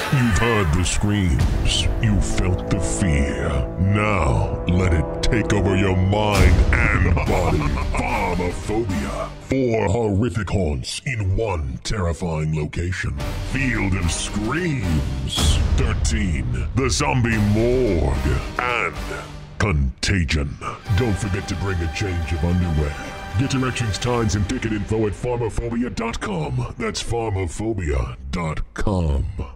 You've heard the screams. You felt the fear. Now, let it take over your mind and body. Pharmaphobia. 4 horrific haunts in one terrifying location. Field of Screams. 13. The Zombie Morgue. And Contagion. Don't forget to bring a change of underwear. Get directions, times, and ticket info at pharmaphobia.com. That's pharmaphobia.com.